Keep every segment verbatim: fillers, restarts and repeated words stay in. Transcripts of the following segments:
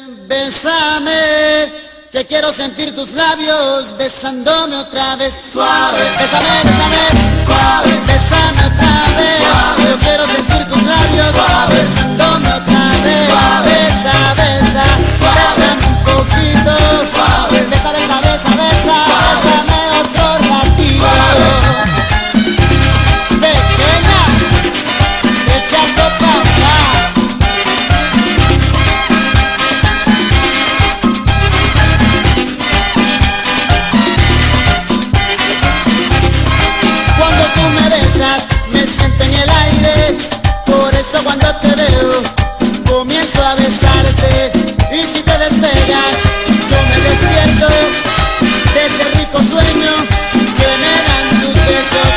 Bésame, que quiero sentir tus labios besándome otra vez. Suave, bésame, bésame, suave, bésame otra vez. Suave, yo quiero sentir tus labios suave, besándome otra vez. Suave, besa, besa, bésame un poquito. Suave, besa, besa, besa, besa, bésame otro ratito. Pequeña, echando pa' acá. Cuando tú me besas, me siento en el aire. Por eso cuando te veo, comienzo a besarte. Y si te despegas, yo me despierto de ese rico sueño que me dan tus besos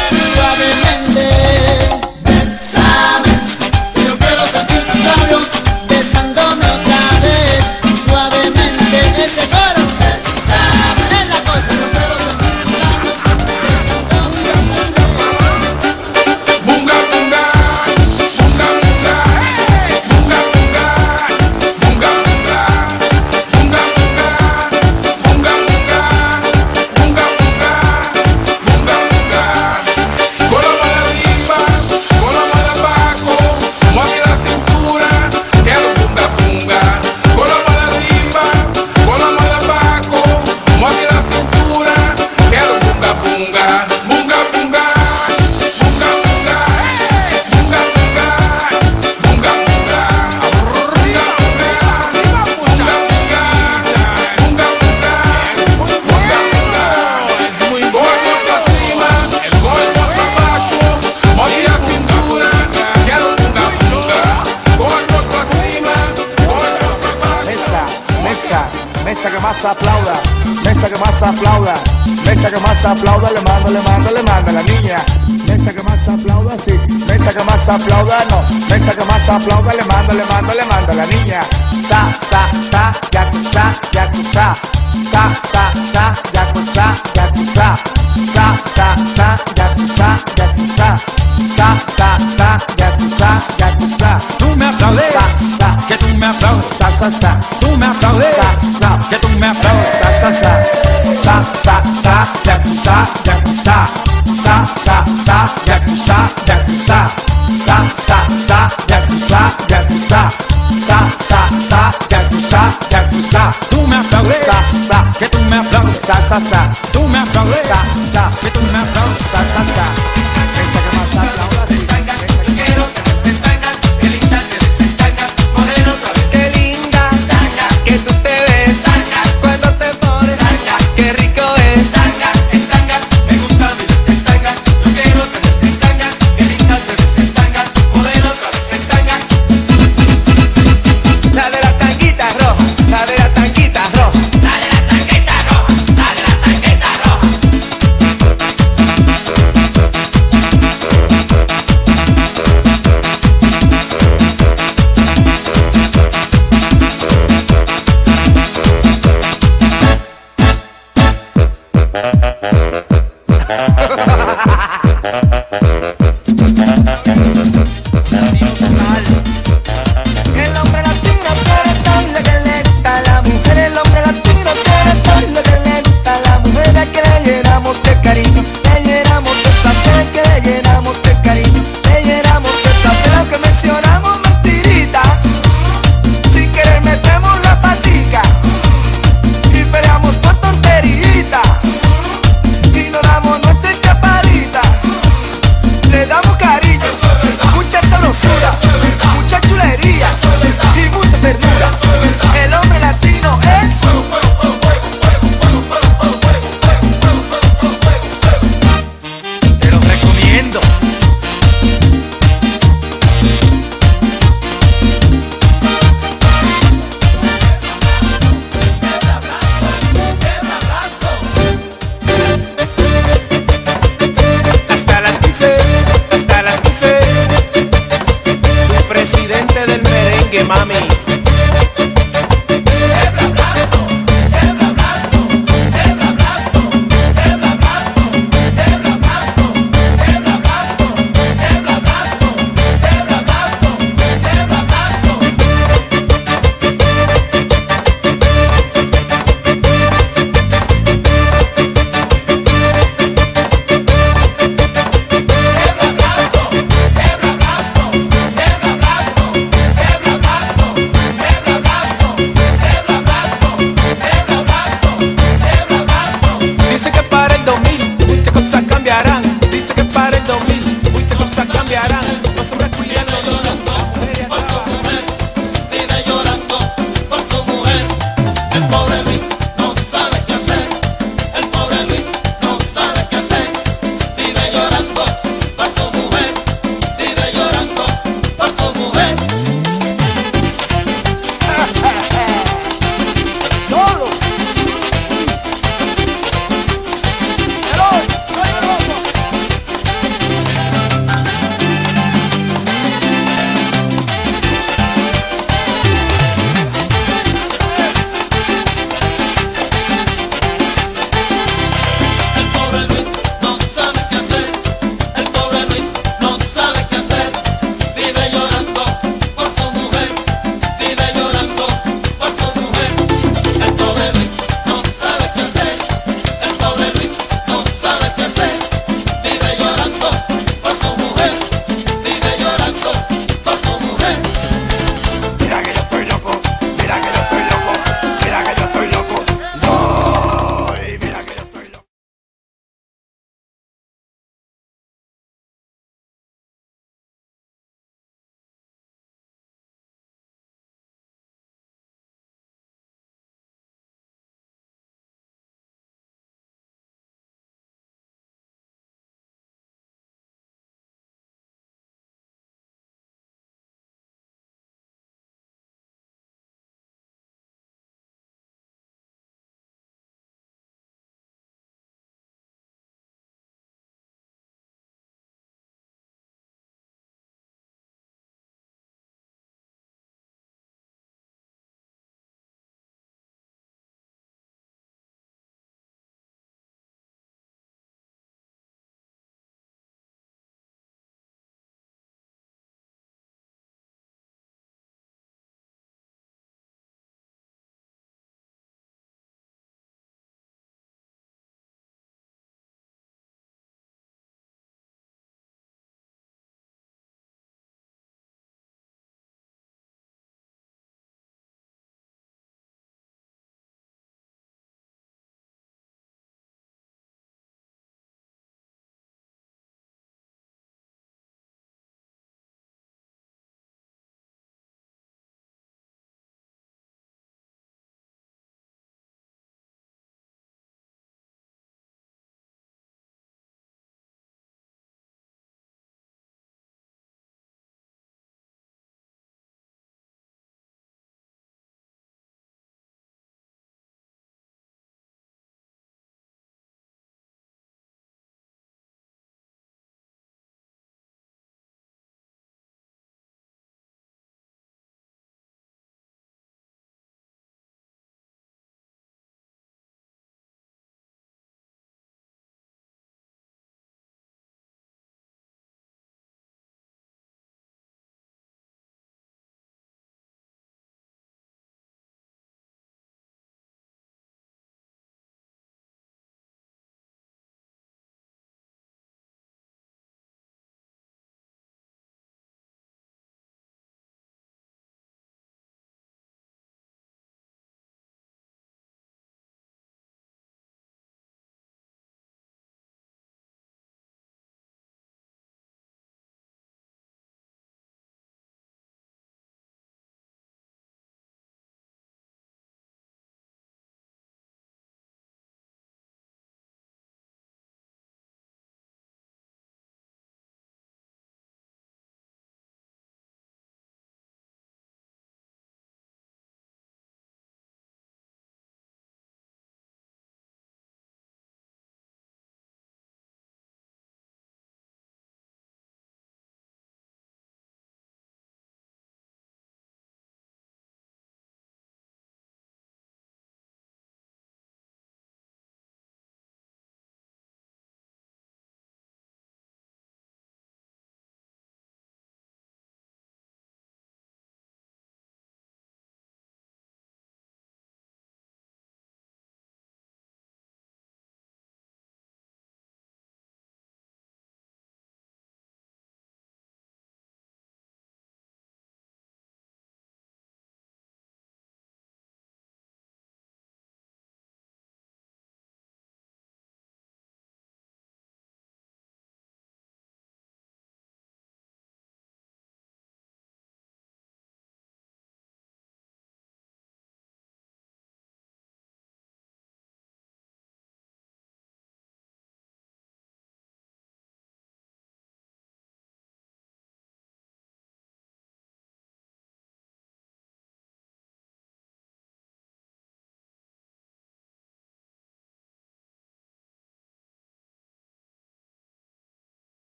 suavemente. Bésame, que yo quiero sentir tus labios besándome otra vez suavemente. Ese coro, bésame, es la cosa. Yo quiero sentir tus labios besándome otra vez. Bunga, bunga, bunga, bunga, hey. Bunga, bunga, bunga, bunga, bunga, bunga, bunga, bunga, bunga, bunga, bunga. Con la mano arriba, con la mano abajo, mueve la cintura, quiero bunga, bunga. Con la mano arriba, con la mano abajo, mueve la cintura, quiero bunga, bunga, bunga, bunga. Bunga, bunga, hey. Bunga, bunga, bunga, bunga, bunga, bunga, bunga, bunga, bunga, bunga. Es muy bueno pra cima, el golpe pra baixo, move a cintura, quero bunga, bunga. Golpes pra cima, golpes pra baixo. Mesa, mesa, mesa que más aplauda, mesa que más aplauda, mesa que más aplauda, le mando, le mando, le mando a la niña. Mesa que más aplauda, sí, mesa que más aplauda, no, mesa que más aplauda, le mando, le mando, le mando a la niña. Sa, sa, sa, yakuza, yakuza, sa, sa, sa, yakuza, yakuza, sa, sa, sa, yakuza, yakuza, sa, sa, sa, yakuza, yakuza. Tú me aplaudes, Sa, sa, que tú me aplaudes. sa, sa, sa.